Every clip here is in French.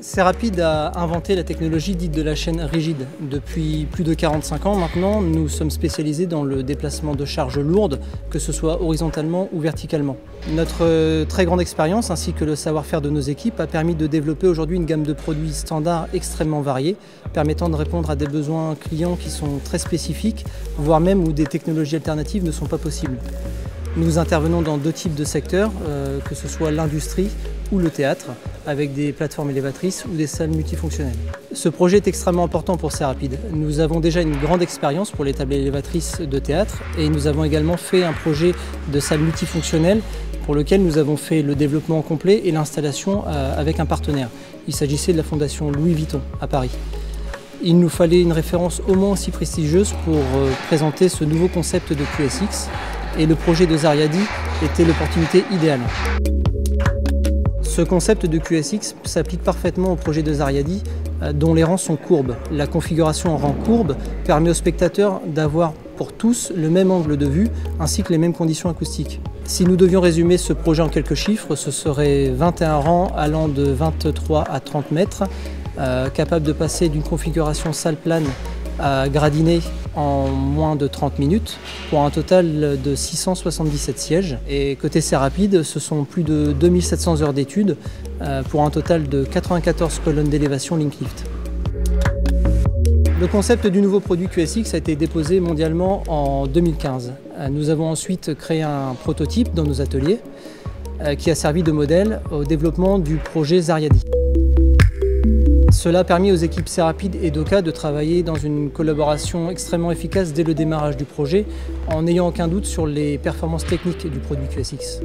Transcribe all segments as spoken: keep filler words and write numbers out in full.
Serapide a inventé la technologie dite de la chaîne rigide. Depuis plus de quarante-cinq ans maintenant, nous sommes spécialisés dans le déplacement de charges lourdes, que ce soit horizontalement ou verticalement. Notre très grande expérience ainsi que le savoir-faire de nos équipes a permis de développer aujourd'hui une gamme de produits standards extrêmement variés, permettant de répondre à des besoins clients qui sont très spécifiques, voire même où des technologies alternatives ne sont pas possibles. Nous intervenons dans deux types de secteurs, euh, que ce soit l'industrie ou le théâtre, avec des plateformes élévatrices ou des salles multifonctionnelles. Ce projet est extrêmement important pour Serapide. Nous avons déjà une grande expérience pour les tables élévatrices de théâtre et nous avons également fait un projet de salle multifonctionnelle pour lequel nous avons fait le développement complet et l'installation euh, avec un partenaire. Il s'agissait de la fondation Louis Vuitton à Paris. Il nous fallait une référence au moins aussi prestigieuse pour euh, présenter ce nouveau concept de Q S X et le projet de Zariadi était l'opportunité idéale. Ce concept de Q S X s'applique parfaitement au projet de Zariadi, dont les rangs sont courbes. La configuration en rang courbe permet aux spectateurs d'avoir pour tous le même angle de vue ainsi que les mêmes conditions acoustiques. Si nous devions résumer ce projet en quelques chiffres, ce serait vingt et un rangs allant de vingt-trois à trente mètres, euh, capables de passer d'une configuration salle plane à gradiné en moins de trente minutes pour un total de six cent soixante-dix-sept sièges. Et côté Serapide, ce sont plus de deux mille sept cents heures d'études pour un total de quatre-vingt-quatorze colonnes d'élévation Linklift. Le concept du nouveau produit Q S X a été déposé mondialement en deux mille quinze. Nous avons ensuite créé un prototype dans nos ateliers qui a servi de modèle au développement du projet Zariadi. Cela a permis aux équipes Serapide et Doka de travailler dans une collaboration extrêmement efficace dès le démarrage du projet, en n'ayant aucun doute sur les performances techniques du produit Q S X.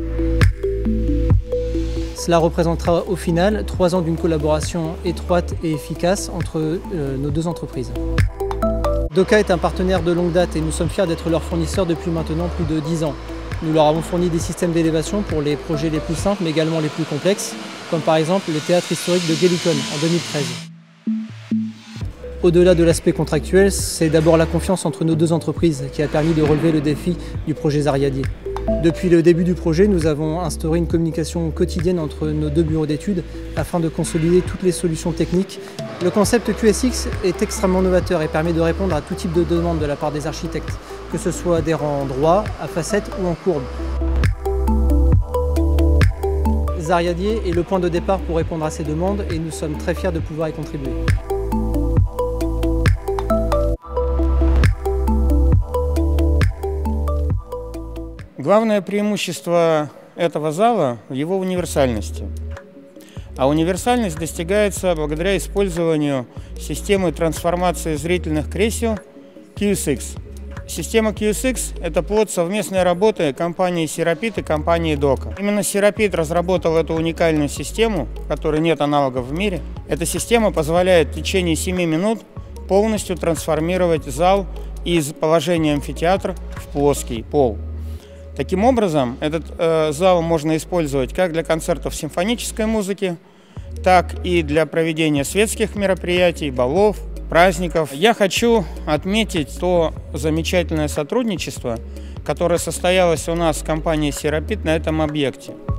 Cela représentera au final trois ans d'une collaboration étroite et efficace entre euh, nos deux entreprises. Doka est un partenaire de longue date et nous sommes fiers d'être leur fournisseur depuis maintenant plus de dix ans. Nous leur avons fourni des systèmes d'élévation pour les projets les plus simples mais également les plus complexes, comme par exemple le théâtre historique de Gallicon en deux mille treize. Au-delà de l'aspect contractuel, c'est d'abord la confiance entre nos deux entreprises qui a permis de relever le défi du projet Zariadi. Depuis le début du projet, nous avons instauré une communication quotidienne entre nos deux bureaux d'études afin de consolider toutes les solutions techniques. Le concept Q S X est extrêmement novateur et permet de répondre à tout type de demande de la part des architectes, que ce soit des rangs droits, à facettes ou en courbe. Zariadi est le point de départ pour répondre à ces demandes et nous sommes très fiers de pouvoir y contribuer. Главное преимущество этого зала в его универсальности. А универсальность достигается благодаря использованию системы трансформации зрительных кресел Q S X. Система Q S X – это плод совместной работы компании Serapide и компании Doka. Именно Serapide разработал эту уникальную систему, которой нет аналогов в мире. Эта система позволяет в течение семи минут полностью трансформировать зал из положения амфитеатра в плоский пол. Таким образом, этот э, зал можно использовать как для концертов симфонической музыки, так и для проведения светских мероприятий, балов, праздников. Я хочу отметить то замечательное сотрудничество, которое состоялось у нас с компанией Serapide на этом объекте.